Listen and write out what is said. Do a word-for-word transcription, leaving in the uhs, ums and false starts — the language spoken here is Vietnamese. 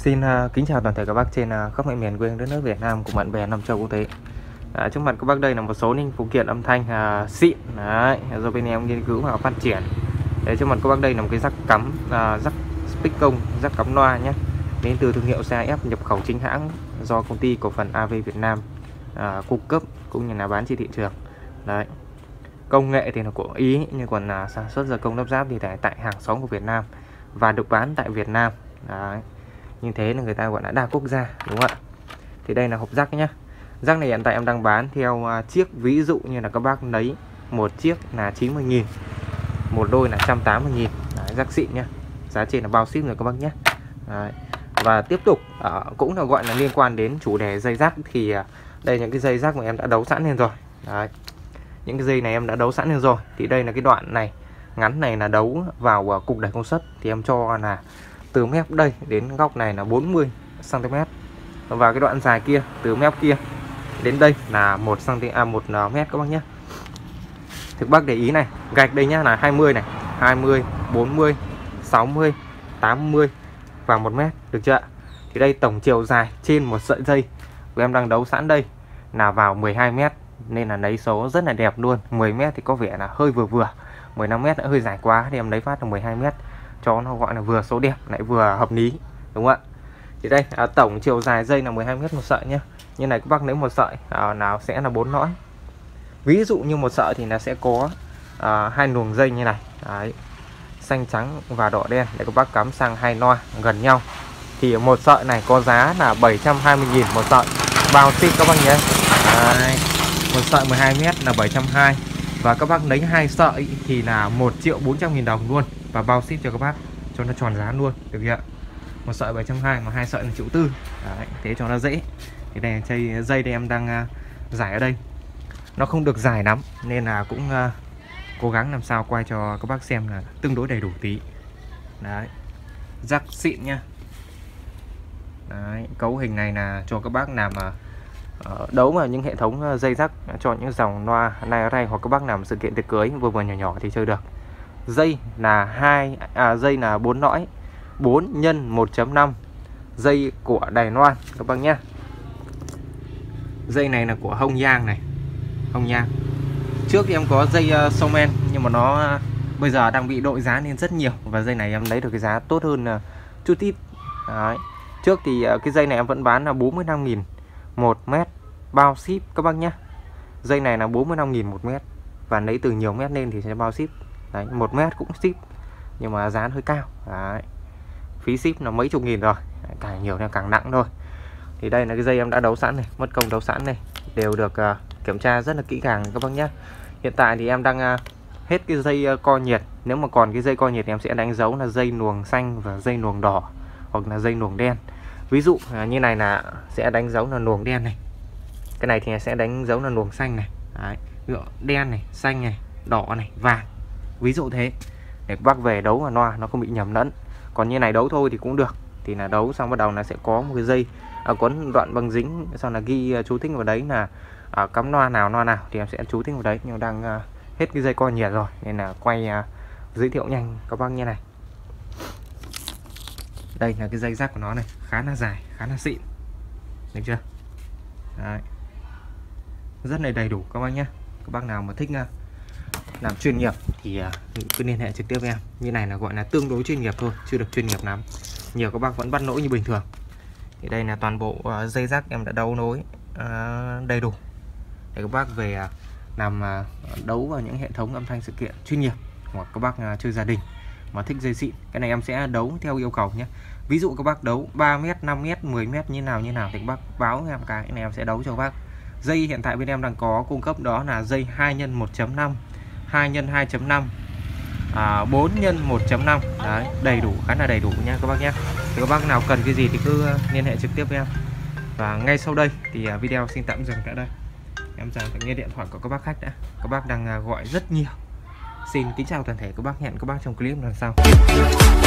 Xin uh, kính chào toàn thể các bác trên uh, khắp mọi miền quê đất nước Việt Nam cùng bạn bè năm châu quốc tế. À, trước mặt các bác đây là một số linh phụ kiện âm thanh uh, xịn đấy, do bên em nghiên cứu và phát triển. Đấy, trước mặt các bác đây là một cái rắc cắm, uh, rắc speak công, rắc cắm loa nhé, đến từ thương hiệu xê a ép nhập khẩu chính hãng do công ty cổ phần a vê Việt Nam uh, cung cấp cũng như là bán trên thị trường. Đấy, công nghệ thì là của Ý, nhưng còn uh, sản xuất gia công lắp ráp thì tại tại hàng xóm của Việt Nam và được bán tại Việt Nam. Đấy, như thế là người ta gọi là đa quốc gia, đúng không ạ? Thì đây là hộp rắc nhá. Rắc này hiện tại em đang bán theo uh, chiếc, ví dụ như là các bác lấy một chiếc là chín mươi nghìn, một đôi là một trăm tám mươi nghìn. Đấy, rắc xịn nhá, giá trên là bao ship rồi các bác nhé. Đấy. Và tiếp tục uh, cũng là gọi là liên quan đến chủ đề dây rắc thì uh, đây những cái dây rắc mà em đã đấu sẵn lên rồi. Đấy, những cái dây này em đã đấu sẵn lên rồi. Thì đây là cái đoạn này ngắn này là đấu vào uh, cục đẩy công suất, thì em cho là từ mép đây đến góc này là bốn mươi xăng ti mét, và cái đoạn dài kia từ mép kia đến đây là một xăng ti mét, à, một mét các bác nhé. Thực bác để ý này, gạch đây nhá là hai mươi này, hai mươi, bốn mươi, sáu mươi, tám mươi và một mét, được chưa ạ? Thì đây tổng chiều dài trên một sợi dây của em đang đấu sẵn đây là vào mười hai mét, nên là lấy số rất là đẹp luôn. Mười mét thì có vẻ là hơi vừa vừa, mười lăm mét đã hơi dài quá thì em lấy phát là mười hai mét cho nó gọi là vừa số đẹp lại vừa hợp lý, đúng không ạ? Thì đây à, tổng chiều dài dây là mười hai mét một sợi nhé. Như này các bác lấy một sợi à, nào sẽ là bốn lõi. Ví dụ như một sợi thì nó sẽ có à, hai luồng dây như này. Đấy, xanh trắng và đỏ đen để các bác cắm sang hai loa gần nhau. Thì một sợi này có giá là bảy trăm hai mươi nghìn một sợi, bao ship các bác nhé. Đấy, một sợi mười hai mét là bảy trăm hai mươi, và các bác lấy hai sợi thì là một triệu bốn trăm nghìn đồng luôn, và bao ship cho các bác cho nó tròn giá luôn, được chưa ạ? Một sợi bảy trăm hai mươi mà hai sợi là triệu tư. Đấy, thế cho nó dễ. Thì đây dây dây đây em đang uh, giải ở đây nó không được dài lắm, nên là cũng uh, cố gắng làm sao quay cho các bác xem là tương đối đầy đủ tí. Đấy, rắc xịn nhá. Đấy, cấu hình này là cho các bác làm uh, đấu vào những hệ thống dây rắc cho những dòng loa này này, hoặc các bác làm sự kiện tiệc cưới vừa vừa nhỏ nhỏ thì chơi được. Dây là hai à, dây là bốn lõi, bốn nhân một chấm năm, dây của Đài Loan các bác nhé. Dây này là của Hong Yang này, Hong Yang. Trước thì em có dây uh, Somen, nhưng mà nó uh, bây giờ đang bị đội giá nên rất nhiều, và dây này em lấy được cái giá tốt hơn uh, chút ít. Đấy, trước thì uh, cái dây này em vẫn bán là bốn mươi lăm nghìn một mét, bao ship các bác nhé. Dây này là bốn mươi lăm nghìn một mét, và lấy từ nhiều mét lên thì sẽ bao ship. Đấy, một mét cũng ship, nhưng mà giá hơi cao. Đấy, phí ship là mấy chục nghìn rồi. Đấy, càng nhiều thì càng nặng thôi. Thì đây là cái dây em đã đấu sẵn này, mất công đấu sẵn này, đều được uh, kiểm tra rất là kỹ càng các bác nhé. Hiện tại thì em đang uh, hết cái dây uh, co nhiệt. Nếu mà còn cái dây co nhiệt thì em sẽ đánh dấu là dây luồng xanh và dây luồng đỏ, hoặc là dây luồng đen. Ví dụ uh, như này là sẽ đánh dấu là luồng đen này, cái này thì sẽ đánh dấu là luồng xanh này. Đấy, ví dụ đen này, xanh này, đỏ này, vàng, ví dụ thế, để các bác về đấu và loa nó không bị nhầm lẫn. Còn như này đấu thôi thì cũng được, thì là đấu xong bắt đầu là sẽ có một cái dây à, quấn đoạn băng dính, sau là ghi uh, chú thích vào đấy là à, cắm loa nào loa nào thì em sẽ chú thích vào đấy. Nhưng đang uh, hết cái dây co nhiệt rồi nên là quay uh, giới thiệu nhanh các bác như này. Đây là cái dây rắc của nó này, khá là dài, khá là xịn, được chưa? Đấy, rất là đầy đủ các bác nhé. Các bác nào mà thích uh, làm chuyên nghiệp thì uh, cứ liên hệ trực tiếp với em. Như này là gọi là tương đối chuyên nghiệp thôi, chưa được chuyên nghiệp lắm. Nhiều các bác vẫn bắt lỗi như bình thường. Thì đây là toàn bộ uh, dây rắc em đã đấu nối uh, đầy đủ để các bác về uh, làm uh, đấu vào những hệ thống âm thanh sự kiện chuyên nghiệp, hoặc các bác uh, chơi gia đình mà thích dây xịn. Cái này em sẽ đấu theo yêu cầu nhé. Ví dụ các bác đấu ba mét, năm mét, mười mét như nào như nào thì các bác báo em cái này em sẽ đấu cho các bác. Dây hiện tại bên em đang có cung cấp đó là dây hai nhân một chấm năm, hai nhân hai chấm năm, à, bốn nhân một chấm năm. Đấy, đầy đủ, khá là đầy đủ nha các bác nhé. Thì các bác nào cần cái gì thì cứ liên hệ trực tiếp với em. Và ngay sau đây thì video xin tạm dừng tại đây. Em dành phải nghe điện thoại của các bác khách đã. Các bác đang gọi rất nhiều. Xin kính chào toàn thể các bác, hẹn các bác trong clip lần sau.